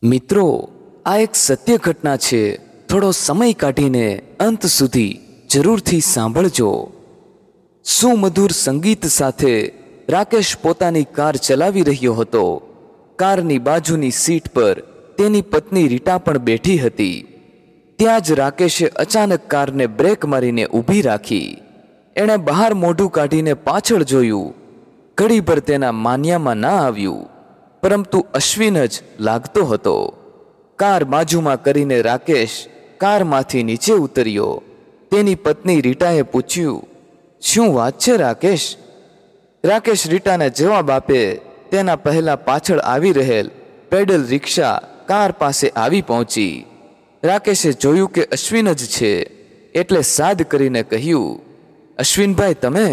મિત્રો, આ એક સત્ય ઘટના છે. થોડો સમય કાઢીને અંત સુધી જરૂરથી સાંભળજો. સુમધુર સંગીત સાથે રાકેશ પોતાની કાર ચલાવી રહ્યો હતો. કારની બાજુની સીટ પર તેની પત્ની રીટા પણ બેઠી હતી. ત્યાં જ રાકેશે અચાનક કારને બ્રેક મારીને ઊભી રાખી. એણે બહાર મોઢું કાઢીને પાછળ જોયું. ઘડીભર તેના માન્યામાં ના આવ્યું, પરંતુ અશ્વિન જ લાગતો હતો. કાર બાજુમાં કરીને રાકેશ કારમાંથી નીચે ઉતર્યો. તેની પત્ની રીટાએ પૂછ્યું, શું વાત છે રાકેશ? રાકેશ રીટાને જવાબ આપે તેના પહેલા પાછળ આવી રહેલ પેડલ રિક્ષા કાર પાસે આવી પહોંચી. રાકેશે જોયું કે અશ્વિન જ છે, એટલે સાદ કરીને કહ્યું, અશ્વિનભાઈ તમે?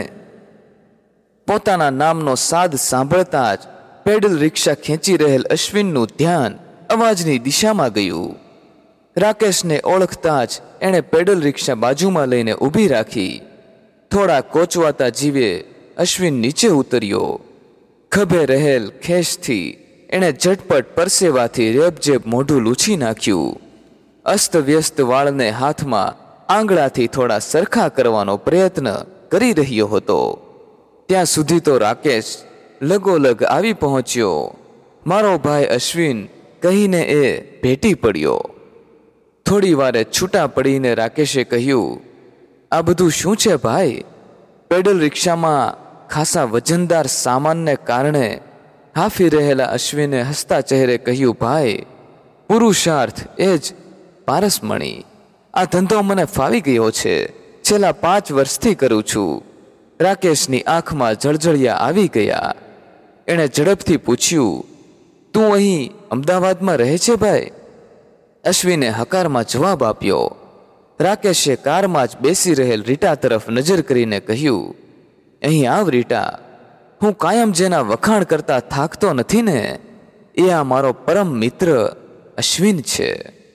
પોતાના નામનો સાદ સાંભળતા જ પેડલ રિક્ષા ખેંચી રહેલ અશ્વિનનું ધ્યાન અવાજની દિશામાં ગયું. રાકેશને ઓળખતા જ એણે પેડલ રિક્ષા બાજુમાં લઈને ઊભી રાખી. થોડા કોચવાતા જીવે અશ્વિન નીચે ઉતર્યો. ખભે રહેલ ખેસથી એણે ઝટપટ પરસેવાથી રેબઝેબ મોઢું લૂછી નાખ્યું. અસ્તવ્યસ્ત વાળને હાથમાં આંગળાથી થોડા સરખા કરવાનો પ્રયત્ન કરી રહ્યો હતો. ત્યાં સુધી તો રાકેશ લગોલગ આવી પહોંચ્યો. મારો ભાઈ અશ્વિન કહીને એ ભેટી પડ્યો. થોડી વારે છૂટા પડીને રાકેશે કહ્યું, આ બધું શું છે ભાઈ? પેડલ રિક્ષામાં ખાસા વજનદાર સામાનને કારણે હાફી રહેલા અશ્વિને હસતા ચહેરે કહ્યું, ભાઈ પુરુષાર્થ એ જ પારસમણી. આ ધંધો મને ફાવી ગયો છે. છેલ્લા 5 વર્ષથી કરું છું. રાકેશની આંખમાં જળજળિયા આવી ગયા. એણે ઝડપથી પૂછ્યું, તું અહીં અમદાવાદમાં રહે છે ભાઈ? અશ્વિને હકારમાં જવાબ આપ્યો. રાકેશે કારમાં જ બેસી રહેલ રીટા તરફ નજર કરીને કહ્યું, અહીં આવ રીટા, હું કાયમ જેના વખાણ કરતા થાકતો નથી ને, એ આ મારો પરમ મિત્ર અશ્વિન છે.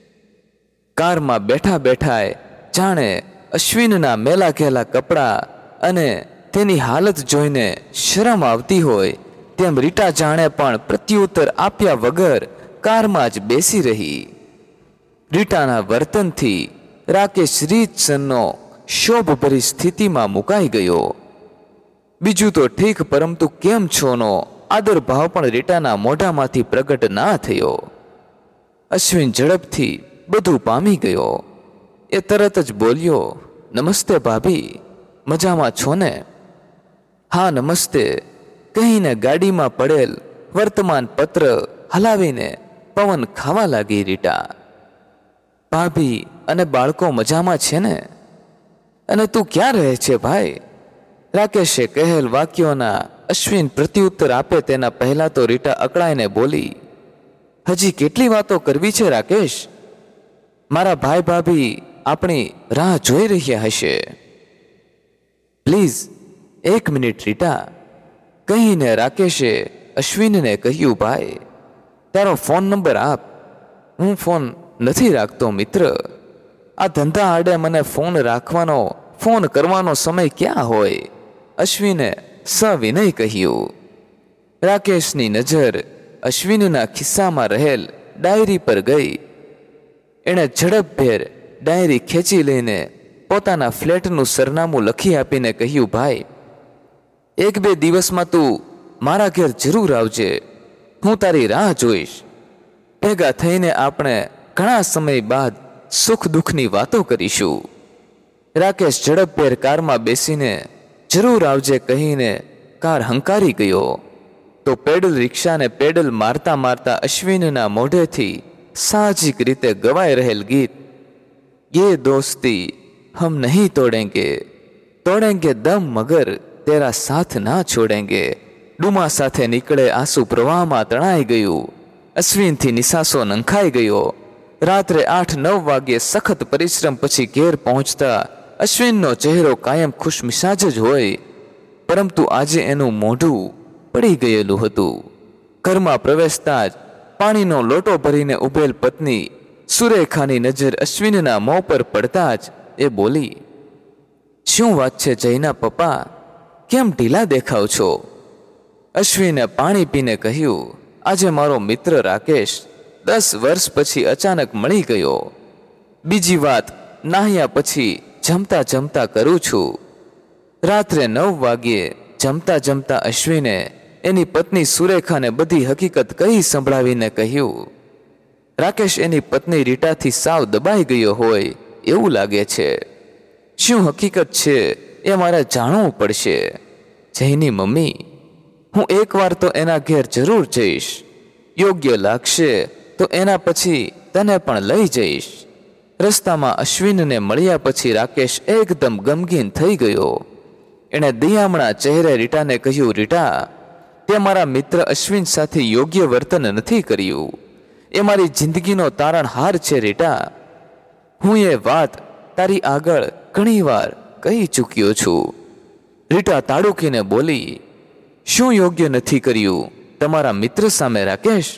કારમાં બેઠા બેઠાએ જાણે અશ્વિનના મેલા ઘેલા કપડાં અને તેની હાલત જોઈને શરમ આવતી હોય તેમ રીટા જાણે પણ પ્રત્યુત્તર આપ્યા વગર કારમાં જ બેસી રહી. રીટાના વર્તનથી રાકેશ રીતસરનો શોભભરી સ્થિતિમાં મુકાઈ ગયો. બીજું તો ઠીક, પરંતુ કેમ છોનો આદર ભાવ પણ રીટાના મોઢામાંથી પ્રગટ ના થયો. અશ્વિન ઝડપથી બધું પામી ગયો. એ તરત જ બોલ્યો, નમસ્તે ભાભી, મજામાં છો ને? હા નમસ્તે કહીને ગાડીમાં પડેલ વર્તમાન પત્ર હલાવીને પવન ખાવા લાગી રીટા. ભાભી અને બાળકો મજામાં છે ને? અને તું ક્યાં રહે છે ભાઈ? રાકેશે કહેલ વાક્યોના અશ્વિન પ્રત્યુત્તર આપે તેના પહેલા તો રીટા અકળાઈને બોલી, હજી કેટલી વાતો કરવી છે રાકેશ? મારા ભાઈ ભાભી આપણી રાહ જોઈ રહ્યા હશે. પ્લીઝ 1 મિનિટ રીટા, કહીને રાકેશે અશ્વિનને કહ્યું, ભાઈ તારો ફોન નંબર આપ. હું ફોન નથી રાખતો મિત્ર. આ ધંધા આડે મને ફોન કરવાનો સમય ક્યાં હોય? અશ્વિને સવિનય કહ્યું. રાકેશની નજર અશ્વિનના ખિસ્સામાં રહેલ ડાયરી પર ગઈ. એણે ઝડપભેર ડાયરી ખેંચી લઈને પોતાના ફ્લેટનું સરનામું લખી આપીને કહ્યું, ભાઈ 1-2 દિવસમાં તું મારા ઘેર જરૂર આવજે. હું તારી રાહ જોઈશ. ભેગા થઈને આપણે ઘણા સમય બાદ સુખ દુઃખની વાતો કરીશું. રાકેશ ઝડપભેર કારમાં બેસીને જરૂર આવજે કહીને કાર હંકારી ગયો. તો પેડલ રિક્ષાને પેડલ મારતા મારતા અશ્વિનના મોઢેથી સાહજિક રીતે ગવાઈ રહેલ ગીત, ये दोस्ती हम नहीं तोड़ेंगे दम मगर तेरा साथ ना छोड़ेंगे, ડુમા સાથે નીકળે આંસુ પ્રવાહમાં તણાઈ ગયું. અશ્વિનથી નિસાસો નંખાઈ ગયો. રાત્રે 8-9 વાગ્યે સખત પરિશ્રમ પછી ઘેર પહોંચતા અશ્વિનનો ચહેરો કાયમ ખુશમિજાજ જ હોય, પરંતુ આજે એનું મોઢું પડી ગયેલું હતું. ઘરમાં પ્રવેશતા જ પાણીનો લોટો ભરીને ઊભેલ પત્ની સુરેખાની નજર અશ્વિનના મોં પર પડતા જ એ બોલી, શું વાત છે જયના પપ્પા, કેમ ઢીલા દેખાવ છો? અશ્વિને પાણી પીને કહ્યું, આજે મારો મિત્ર રાકેશ 10 વર્ષ પછી અચાનક મળી ગયો. બીજી વાત, નાહ્યા પછી જમતા જમતા કરું છું. રાત્રે 9 વાગ્યે જમતા જમતા અશ્વિને એની પત્ની સુરેખાને બધી હકીકત કહી સંભળાવીને કહ્યું. રાકેશ એની પત્ની રીટાથી સાવ દબાઈ ગયો હોય એવું લાગે છે. શું હકીકત છે એ મારે જાણવું પડશે. જયની મમ્મી, હું એકવાર તો એના ઘેર જરૂર જઈશ. યોગ્ય લાગશે તો એના પછી તને પણ લઈ જઈશ. રસ્તામાં અશ્વિનને મળ્યા પછી રાકેશ એકદમ ગમગીન થઈ ગયો. એણે દિયામણા ચહેરે રીટાને કહ્યું, રીટા, તે મારા મિત્ર અશ્વિન સાથે યોગ્ય વર્તન નથી કર્યું. એ મારી જિંદગીનો તારણહાર છે રીટા. હું એ વાત તારી આગળ ઘણીવાર કહી ચૂક્યો છું. રીટા તાડુકીને બોલી, શું યોગ્ય નથી કર્યું તમારા મિત્ર સામે રાકેશ?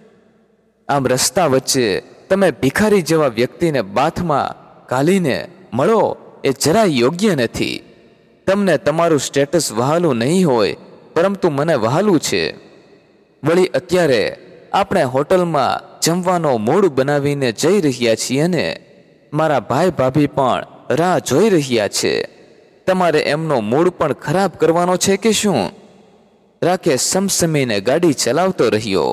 આમ રસ્તા વચ્ચે તમે ભિખારી જેવા વ્યક્તિને બાથમાં ઘાલીને મળો એ જરાય યોગ્ય નથી. તમને તમારું સ્ટેટસ વહાલું નહીં હોય, પરંતુ મને વહાલું છે. વળી અત્યારે આપણે હોટલમાં જમવાનો મૂડ બનાવીને જઈ રહ્યા છીએ ને મારા ભાઈ ભાભી પણ રાહ જોઈ રહ્યા છે. તમારે એમનો મૂડ પણ ખરાબ કરવાનો છે કે શું? રાકેશ સમસમીને ગાડી ચલાવતો રહ્યો.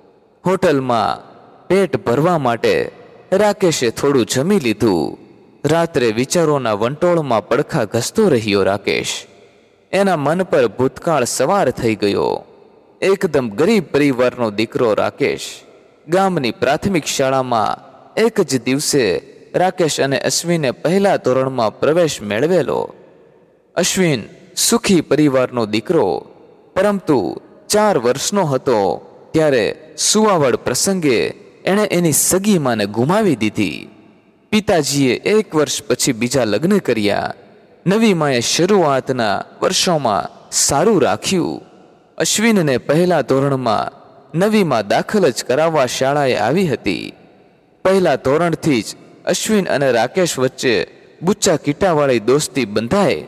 હોટલમાં પેટ ભરવા માટે રાકેશે થોડું જમી લીધું. રાત્રે વિચારોના વંટોળમાં પડખા ઘસતો રહ્યો રાકેશ. એના મન પર ભૂતકાળ સવાર થઈ ગયો. એકદમ ગરીબ પરિવારનો દીકરો રાકેશ ગામની પ્રાથમિક શાળામાં એક જ દિવસે રાકેશ અને અશ્વિને પહેલા ધોરણમાં પ્રવેશ મેળવેલો. અશ્વિન સુખી પરિવારનો દીકરો, પરંતુ 4 વર્ષનો હતો ત્યારે સુવાવડ પ્રસંગે એણે એની સગી માને ગુમાવી દીધી. પિતાજીએ 1 વર્ષ પછી બીજા લગ્ન કર્યા. નવી માએ શરૂઆતના વર્ષોમાં સારું રાખ્યું. અશ્વિનને પહેલા ધોરણમાં નવીમાં દાખલ જ કરાવવા શાળાએ આવી હતી. પહેલા ધોરણથી જ અશ્વિન અને રાકેશ વચ્ચે બુચ્ચા કીટાવાળી દોસ્તી બંધાય.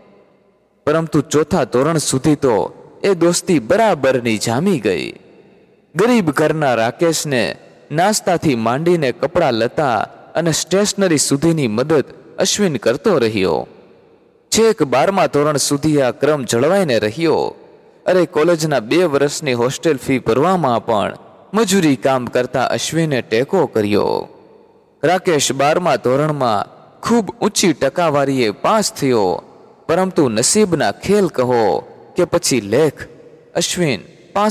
પરંતુ 4થા ધોરણ સુધી તો એ દોસ્તી બરાબરની જામી ગઈ. ગરીબ ઘરના રાકેશને નાસ્તાથી માંડીને કપડાં લતા અને સ્ટેશનરી સુધીની મદદ અશ્વિન કરતો રહ્યો. છેક 12મા ધોરણ સુધી આ ક્રમ જળવાઈને રહ્યો. અરે, કોલેજના 2 વર્ષની હોસ્ટેલ ફી ભરવામાં પણ મજૂરી કામ કરતા અશ્વિને ટેકો કર્યો. રાકેશ 12મા ધોરણમાં ખૂબ ઊંચી ટકાવારીએ પાસ થયો, પરંતુ નસીબના ખેલ કહો કે પછી લેખ, અશ્વિન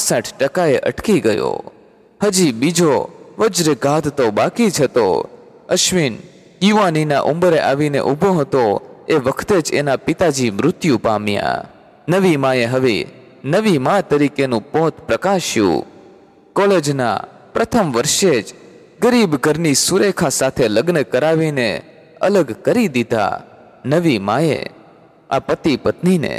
65% અટકી ગયો. હજી બીજો વજ્રઘાત તો બાકી જ હતો. અશ્વિન યુવાનીના ઉંબરે આવીને ઊભો હતો એ વખતે જ એના પિતાજી મૃત્યુ પામ્યા. નવી માએ હવે નવી મા તરીકેનું પોત પ્રકાશ્યું. કોલેજના પ્રથમ વર્ષે જ ગરીબ ઘરની સુરેખા સાથે લગ્ન કરાવીને અલગ કરી દીધા. નવી માએ આ પતિ પત્નીને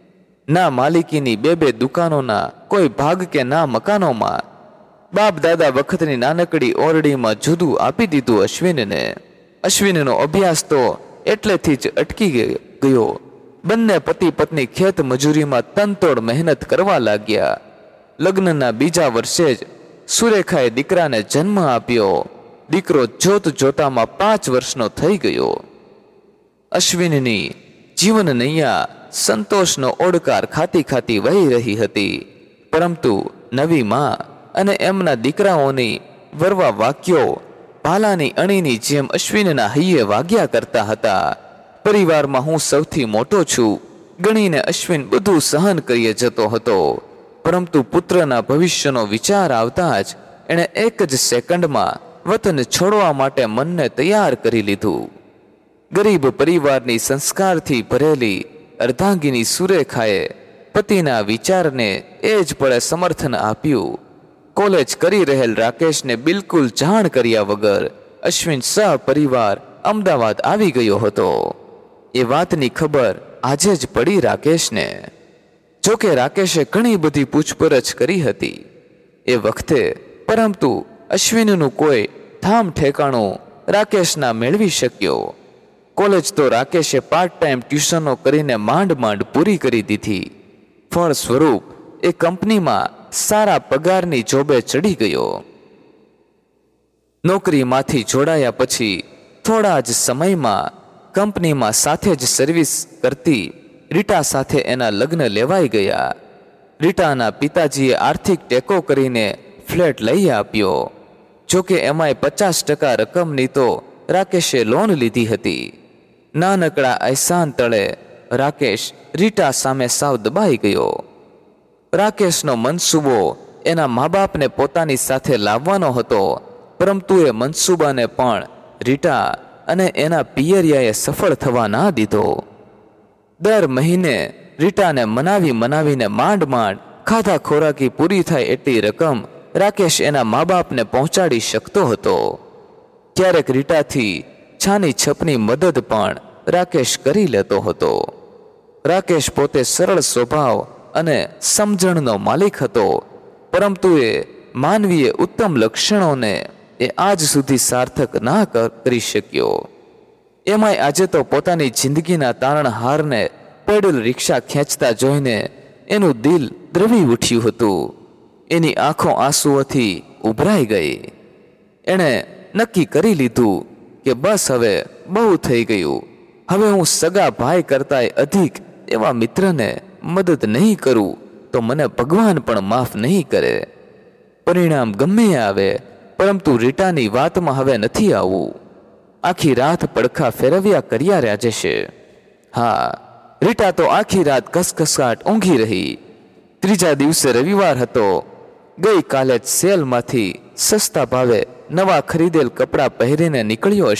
ના માલિકીની 2 દુકાનોના કોઈ ભાગ કે ના મકાનોમાં બાપ દાદા વખતની નાનકડી ઓરડીમાં જુદું આપી દીધું અશ્વિનને. અશ્વિનનો અભ્યાસ તો એટલેથી જ અટકી ગયો. બંને પતિ પત્ની ખેત મજૂરીમાં તનતોડ મહેનત કરવા લાગ્યા. લગ્નના બીજા વર્ષે જ સુરેખાએ દીકરાને જન્મ આપ્યો. દીકરો જોત જોતામાં 5 વર્ષનો થઈ ગયો. અશ્વિનની જીવન નૈયા સંતોષનો ઓડકાર ખાતી ખાતી વહી રહી હતી, પરંતુ નવી મા અને એમના દીકરાઓની વરવા વાક્યો ભાલાની અણીની જેમ અશ્વિનના હૈયે વાગ્યા કરતા હતા. પરિવારમાં હું સૌથી મોટો છું ગણીને અશ્વિન બધું સહન કરી જતો હતો, પરંતુ પુત્રના ભવિષ્યનો વિચાર આવતા જ એણે 1 જ સેકન્ડમાં વતન છોડવા માટે મનને તૈયાર કરી લીધું. ગરીબ પરિવારની સંસ્કારથી ભરેલી અર્ધાંગીની સુરેખાએ પતિના વિચારને એ જ પળે સમર્થન આપ્યું. કોલેજ કરી રહેલ રાકેશને બિલકુલ જાણ કર્યા વગર અશ્વિન સહપરિવાર અમદાવાદ આવી ગયો હતો. એ વાતની ખબર આજે જ પડી રાકેશને. જોકે રાકેશે ઘણી બધી પૂછપરછ કરી હતી એ વખતે, પરંતુ અશ્વિનનું કોઈ ઠામ ઠેકાણું રાકેશના મેળવી શક્યો. કોલેજ તો રાકેશે પાર્ટ ટાઈમ ટ્યુશનો કરીને માંડ માંડ પૂરી કરી દીધી. ફળ સ્વરૂપ એ કંપનીમાં સારા પગારની જોબે ચડી ગયો. નોકરીમાંથી જોડાયા પછી થોડા જ સમયમાં કંપનીમાં સાથે જ સર્વિસ કરતી રીટા સાથે એના લગ્ન લેવાઈ ગયા. રીટાના પિતાજીએ આર્થિક ટેકો કરીને ફ્લેટ લઈ આપ્યો. જોકે એમાંય 50% રકમની તો રાકેશે લોન લીધી હતી. નાનકડા અહેસાન તળે રાકેશ રીટા સામે સાવ દબાઈ ગયો. રાકેશનો મનસૂબો એના મા બાપને પોતાની સાથે લાવવાનો હતો, પરંતુ એ મનસૂબાને પણ રીટા અને એના પિયરિયાએ સફળ થવા ના દીધો. દર મહિને રીટાને મનાવીને માંડ ખાધા ખોરાકી પૂરી થાય એટલી રકમ રાકેશ એના મા બાપને પહોંચાડી શકતો હતો. ક્યારેક રીટાથી છાની છપની મદદ પણ રાકેશ કરી લેતો હતો. રાકેશ પોતે સરળ સ્વભાવ અને સમજણનો માલિક હતો, પરંતુ એ માનવીય ઉત્તમ લક્ષણોને એ આજ સુધી સાર્થક ના કરી શક્યો. એમાંય આજે તો પોતાની જિંદગીના તારણહારને પેડલ રિક્ષા ખેંચતા જોઈને એનું દિલ દ્રવી ઉઠ્યું હતું. એની આંખો આંસુઓથી ઉભરાઈ ગઈ. એણે નક્કી કરી લીધું કે બસ હવે બહુ થઈ ગયું. હવે હું સગા ભાઈ કરતાંય અધિક એવા મિત્રને મદદ નહીં કરું તો મને ભગવાન પણ માફ નહીં કરે. પરિણામ ગમે આવે, પરંતુ રીટાની વાતમાં હવે નથી આવવું. આખી રાત પડખા ફેરવ્યા કર્યા રહ્યા જશે. હા, રીટા તો આખી રાત કસકસાટ ઊંઘી રહી. ત્રીજા દિવસે રવિવાર હતો. ગઈકાલે જ સેલમાંથી સસ્તા ભાવે નવા ખરીદેલ કપડાં પહેરીને નીકળ્યો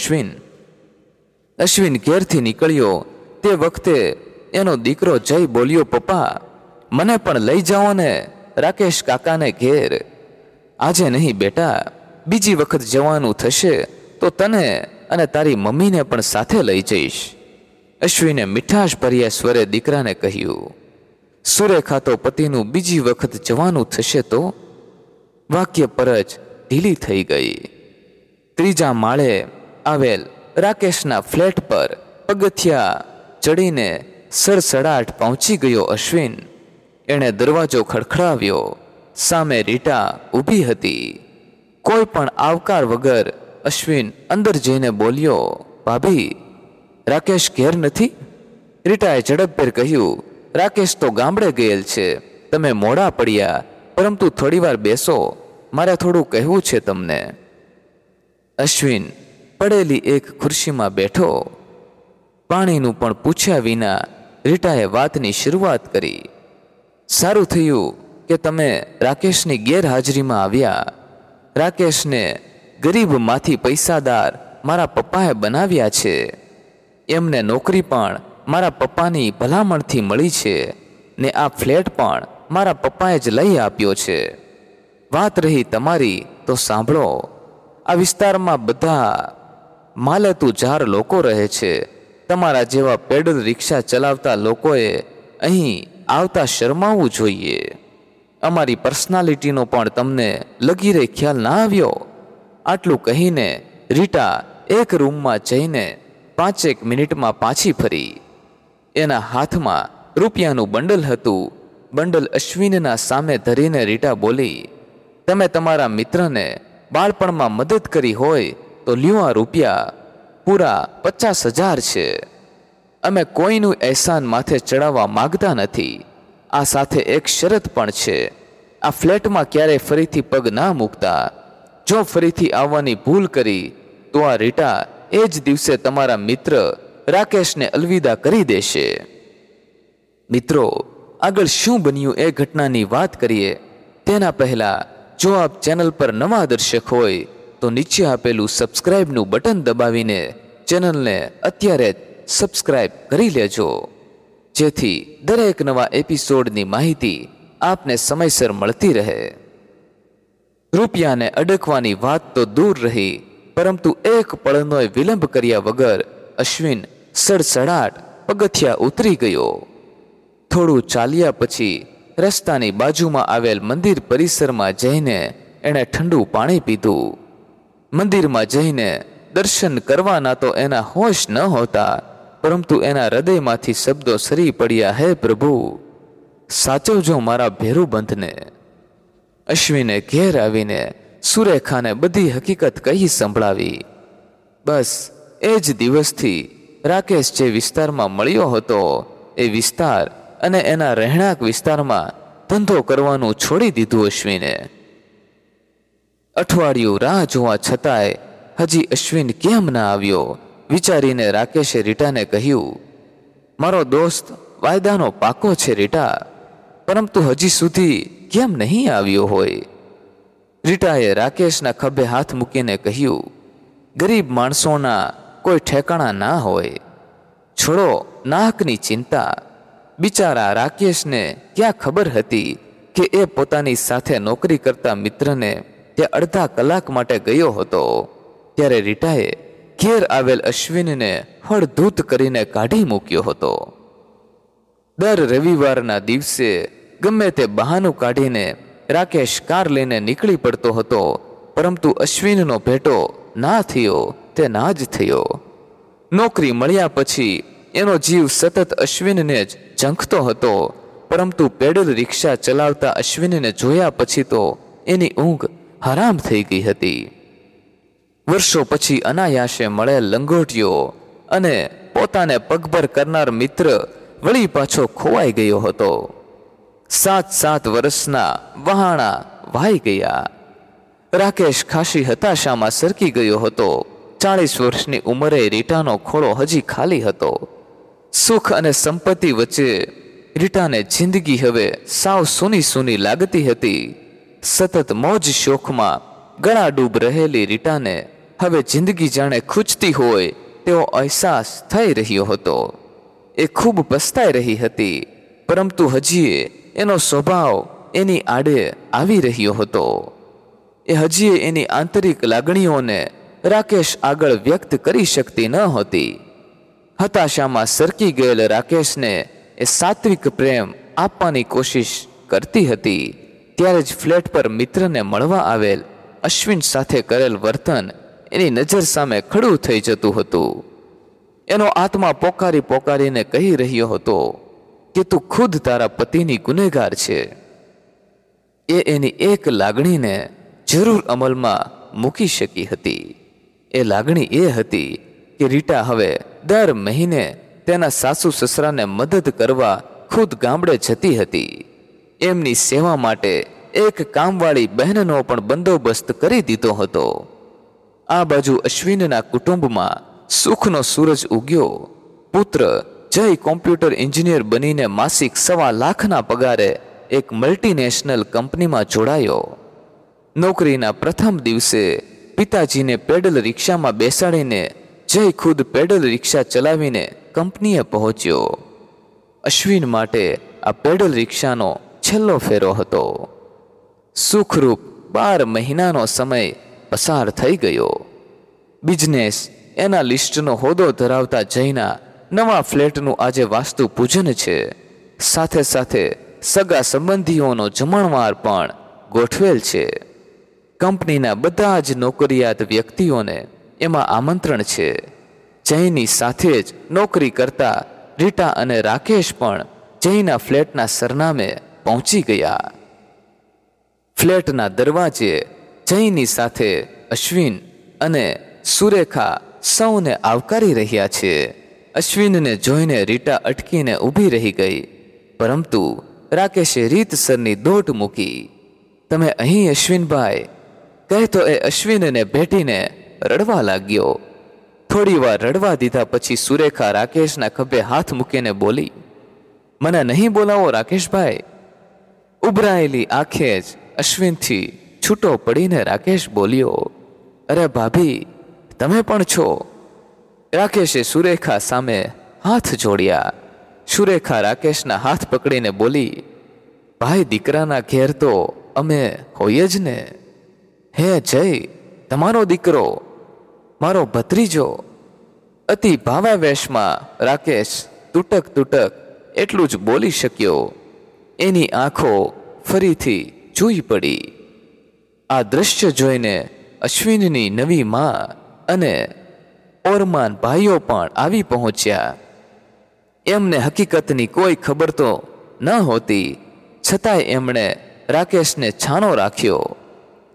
અશ્વિન ઘેરથી નીકળ્યો તે વખતે એનો દીકરો જય બોલ્યો, પપ્પા મને પણ લઈ જાઓ ને રાકેશ કાકાને ઘેર. આજે નહીં બેટા, બીજી વખત જવાનું થશે તો તને અને તારી મમ્મીને પણ સાથે લઈ જઈશ. અશ્વિને મીઠાશ ભર્યા સ્વરે દીકરાને કહ્યું. સુરેખા તો પતિનું બીજી વખત જવાનું થશે તો વાક્ય પર જ ઢીલી થઈ ગઈ. ત્રીજા માળે આવેલ રાકેશના ફ્લેટ પર પગથિયા ચડીને સડસડાટ પહોંચી ગયો અશ્વિન. એણે દરવાજો ખડખડાવ્યો. સામે રીટા ઊભી હતી. કોઈ પણ આવકાર વગર અશ્વિન અંદર જઈને બોલ્યો, ભાભી રાકેશ ઘેર નથી? રીટાએ ઝડપભેર કહ્યું, રાકેશ તો ગામડે ગયેલ છે. તમે મોડા પડ્યા, પરંતુ થોડીવાર બેસો, મારે થોડું કહેવું છે તમને. અશ્વિન પડેલી એક ખુરશીમાં બેઠો. પાણીનું પણ પૂછ્યા વિના રીટાએ વાતની શરૂઆત કરી. સારું થયું કે તમે રાકેશની ગેરહાજરીમાં આવ્યા. રાકેશને ગરીબમાંથી પૈસાદાર મારા પપ્પાએ બનાવ્યા છે. એમને નોકરી પણ મારા પપ્પાની ભલામણથી મળી છે ને આ ફ્લેટ પણ મારા પપ્પાએ જ લઈ આપ્યો છે. વાત રહી તમારી તો સાંભળો. આ વિસ્તારમાં બધા માલેતુજાર લોકો રહે છે. તમારા જેવા પેડલ રિક્ષા ચલાવતા લોકોએ અહીં આવતા શરમાવવું જોઈએ. અમારી પર્સનાલિટીનો પણ તમને લગીરે ખ્યાલ ના આવ્યો? આટલું કહીને રીટા એક રૂમમાં જઈને 5 મિનિટમાં પાછી ફરી. એના હાથમાં રૂપિયાનું બંડલ હતું. બંડલ અશ્વિનના સામે ધરીને રીટા બોલી, તમે તમારા મિત્રને બાળપણમાં મદદ કરી હોય તો લ્યો આ રૂપિયા, પૂરા 50,000 છે. અમે કોઈનું અહેસાન માથે ચડાવવા માગતા નથી. આ સાથે એક શરત પણ છે, આ ફ્લેટમાં ક્યારેય ફરીથી પગ ના મૂકતા. જો ફરીથી આવવાની ભૂલ કરી તો આ રીટા એ જ દિવસે તમારા મિત્ર રાકેશને અલવિદા કરી દેશે. મિત્રો, આગળ શું બન્યું એ ઘટનાની વાત કરીએ તેના પહેલા જો આપ ચેનલ પર નવા દર્શક હોય તો નીચે આપેલું સબસ્ક્રાઇબનું બટન દબાવીને ચેનલને અત્યારે જ સબસ્ક્રાઇબ કરી લેજો, જેથી દરેક નવા એપિસોડની માહિતી આપને સમયસર મળતી રહે. રૂપિયાને અડકવાની વાત તો દૂર રહી, પરંતુ એક પળનોય વિલંબ કર્યા વગર અશ્વિન સડસડાટ પગથિયા ઉતરી ગયો. થોડું ચાલ્યા પછી રસ્તાની બાજુમાં આવેલ મંદિર પરિસરમાં જઈને એણે ઠંડુ પાણી પીધું. મંદિરમાં જઈને દર્શન કરવાના તો એના હોશ ન હોતા, પરંતુ એના હૃદયમાંથી શબ્દો સરી પડ્યા, હે પ્રભુ સાચવજો મારા ભેરુબંધને. અશ્વિને ઘેર આવીને સુરેખાને બધી હકીકત કહી સંભળાવી. બસ એ જ દિવસથી રાકેશ જે વિસ્તારમાં મળ્યો હતો એ વિસ્તાર અને એના રહેણાંક વિસ્તારમાં ધંધો કરવાનું છોડી દીધું અશ્વિને. અઠવાડિયું રાહ જોવા છતાંય હજી અશ્વિન કેમ ના આવ્યો વિચારીને રાકેશે રીટાને કહ્યું, મારો દોસ્ત વાયદાનો પાકો છે રીટા, પરંતુ હજી સુધી કેમ નહીં આવ્યો હોય? રીટાએ રાકેશના ખભે હાથ મૂકીને કહ્યું, ગરીબ માણસોના કોઈ ઠેકાણા ના હોય. છોડો નાહકની ચિંતા. બિચારા રાકેશને ક્યાં ખબર હતી કે એ પોતાની સાથે નોકરી કરતા મિત્રને ત્યાં અડધા કલાક માટે ગયો હતો ત્યારે રીટાએ ઘેર આવેલ અશ્વિનને હળધૂત કરીને કાઢી મૂક્યો હતો. દર રવિવારના દિવસે ગમે તે બહાનું કાઢીને રાકેશ કાર લઈને નીકળી પડતો હતો, પરંતુ અશ્વિનનો ભેટો ના થયો તે ના જ થયો. નોકરી મળ્યા પછી એનો જીવ સતત અશ્વિનને જ ઝંખતો હતો, પરંતુ પેડલ રિક્ષા ચલાવતા અશ્વિનને જોયા પછી તો એની ઊંઘ હરામ થઈ ગઈ હતી. વર્ષો પછી અનાયાસે મળેલ લંગોટિયો અને પોતાને પગભર કરનાર મિત્ર વળી પાછો ખોવાઈ ગયો હતો. 7 વર્ષના વહાણા વાઈ ગયા. રાકેશ ખાસી હતાશામાં સરકી ગયો હતો. 40 વર્ષની ઉંમરે રીટાનો ખોળો હજી ખાલી હતો. સુખ અને સંપત્તિ વચ્ચે રીટાને જિંદગી હવે સાવ સૂની સૂની લાગતી હતી. સતત મોજ શોખમાં ગળાડૂબ રહેલી રીટાને હવે જિંદગી જાણે ખૂંચતી હોય તેવો અહેસાસ થઈ રહ્યો હતો. એ ખૂબ પસ્તાઈ રહી હતી, પરંતુ હજી એનો સ્વભાવ એની આડે આવી રહ્યો હતો. એ હજી એની આંતરિક લાગણીઓને રાકેશ આગળ વ્યક્ત કરી શકતી ન હતી. હતાશામાં સરકી ગયેલ રાકેશને એ સાત્વિક પ્રેમ આપવાની કોશિશ કરતી હતી ત્યારે જ ફ્લેટ પર મિત્રને મળવા આવેલ અશ્વિન સાથે કરેલ વર્તન એની નજર સામે ખડું થઈ જતું હતું. એનો આત્મા પોકારી પોકારીને કહી રહ્યો હતો કે તું ખુદ તારા પતિની ગુનેગાર છે. એ એની એક લાગણીને જરૂર અમલમાં મૂકી શકી હતી. એ લાગણી એ હતી કે રીટા હવે દર મહિને તેના સાસુ સસરાને મદદ કરવા ખુદ ગામડે જતી હતી. એમની સેવા માટે એક કામવાળી બહેનનો પણ બંદોબસ્ત કરી દીધો હતો. આ બાજુ અશ્વિનના કુટુંબમાં સુખનો સૂરજ ઉગ્યો. પુત્ર જય કોમ્પ્યુટર એન્જિનિયર બનીને માસિક 1.25 લાખના પગારે એક મલ્ટીનેશનલ કંપનીમાં જોડાયો. નોકરીના પ્રથમ દિવસે પિતાજીને પેડલ રિક્ષામાં બેસાડીને જય ખુદ પેડલ રિક્ષા ચલાવીને કંપનીએ પહોંચ્યો. અશ્વિન માટે આ પેડલ રિક્ષાનો છેલ્લો ફેરો હતો. સુખરૂપ 12 મહિનાનો સમય પસાર થઈ ગયો. બિઝનેસ એના લિસ્ટનો હોદ્દો ધરાવતા જયના નવા ફ્લેટનું આજે વાસ્તુ પૂજન છે. સાથે સાથે સગા સંબંધીઓનો જમણવાર પણ ગોઠવેલ છે. કંપનીના બધા જ નોકરિયાત વ્યક્તિઓને એમાં આમંત્રણ છે. જયની સાથે જ નોકરી કરતા રીટા અને રાકેશ પણ જયના ફ્લેટના સરનામે પહોંચી ગયા. ફ્લેટના દરવાજે જયની સાથે અશ્વિન અને સુરેખા સૌને આવકારી રહ્યા છે. અશ્વિનને જોઈને રીટા અટકીને ઊભી રહી ગઈ, પરંતુ રાકેશે રીતસરની દોટ મૂકી. તમે અહીં અશ્વિનભાઈ, કહેતો એ અશ્વિનને ભેટીને રડવા લાગ્યો. થોડીવાર રડવા દીધા પછી સુરેખા રાકેશના ખભે હાથ મૂકીને બોલી, મને નહીં બોલાવો રાકેશભાઈ. ઉભરાયેલી આંખે જ અશ્વિનથી છૂટો પડીને રાકેશ બોલ્યો, અરે ભાભી તમે પણ છો. રાકેશે સુરેખા સામે હાથ જોડ્યા. સુરેખા રાકેશના હાથ પકડીને બોલી, ભાઈ દીકરાના ઘેર તો અમે હોઈએ જ ને. હે જય, તમારો દીકરો, મારો ભત્રીજો. અતિ ભાવાવેશમાં રાકેશ તૂટક એટલું જ બોલી શક્યો. એની આંખો ફરીથી જોઈ પડી. આ દ્રશ્ય જોઈને અશ્વિનની નવી માં અને ઓરમાન ભાઈઓ પણ આવી પહોંચ્યા. એમને હકીકતની કોઈ ખબર તો ન હોતી, છતાંય એમણે રાકેશને છાનો રાખ્યો.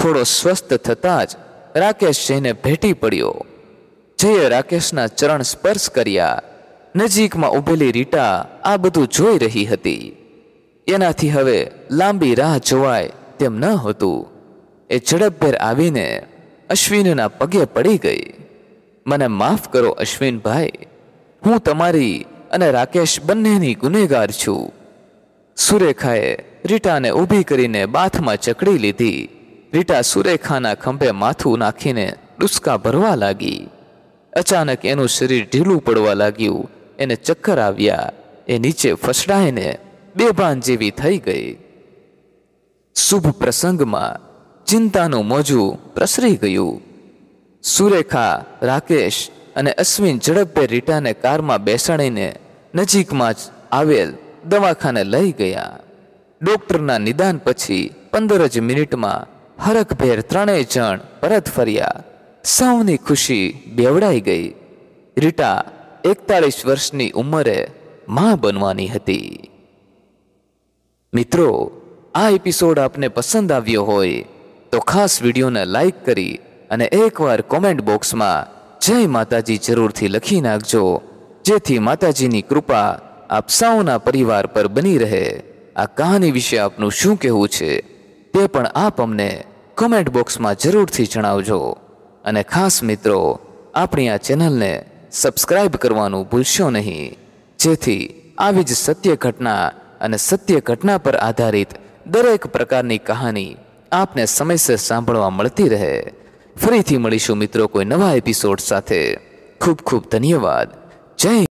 થોડો સ્વસ્થ થતાં જ રાકેશ જઈને ભેટી પડ્યો. જયે રાકેશના ચરણ સ્પર્શ કર્યા. નજીકમાં ઊભેલી રીટા આ બધું જોઈ રહી હતી. એનાથી હવે લાંબી રાહ જોવાય તેમ ન હતું. એ ઝડપભેર આવીને અશ્વિનના પગે પડી ગઈ. મને માફ કરો અશ્વિનભાઈ, હું તમારી અને રાકેશ બંનેની ગુનેગાર છું. સુરેખાએ રીટાને ઊભી કરીને બાથમાં ચકડી લીધી. રીટા સુરેખાના ખંભે માથું નાખીને ડુસકા ભરવા લાગી. અચાનક એનું શરીર ઢીલું પડવા લાગ્યું. એને ચક્કર આવ્યા. એ નીચે ફસડાઈને બેભાન જેવી થઈ ગઈ. શુભ પ્રસંગમાં ચિંતાનું મોજું પ્રસરી ગયું. સુરેખા, રાકેશ અને અશ્વિન ઝડપભેર રીટાને કારમાં બેસાડીને નજીકમાં જ આવેલ દવાખાને લઈ ગયા. ડોક્ટરના નિદાન પછી 15 જ મિનિટમાં હરખભેર ત્રણેય જણ પરત ફર્યા. સૌની ખુશી બેવડાઈ ગઈ. રીટા 41 વર્ષની ઉંમરે માં બનવાની હતી. મિત્રો, આ એપિસોડ આપને પસંદ આવ્યો હોય તો ખાસ વિડીયોને લાઈક કરી અને એકવાર કોમેન્ટ બોક્સમાં જય માતાજી જરૂરથી લખી નાખજો, જેથી માતાજીની કૃપા આપ સૌના પરિવાર પર બની રહે. આ કહાની વિશે આપનું શું કહેવું છે તે પણ આપ અમને કોમેન્ટ બોક્સમાં જરૂરથી જણાવજો. અને ખાસ મિત્રો, આપણી આ ચેનલને સબસ્ક્રાઈબ કરવાનું ભૂલશો નહીં, જેથી આવી જ સત્ય ઘટના અને સત્ય ઘટના પર આધારિત દરેક પ્રકારની કહાની આપને સમયસર સાંભળવા મળતી રહે. ફરીથી મળીશું મિત્રો કોઈ નવા એપિસોડ સાથે. ખૂબ ખૂબ ધન્યવાદ. જય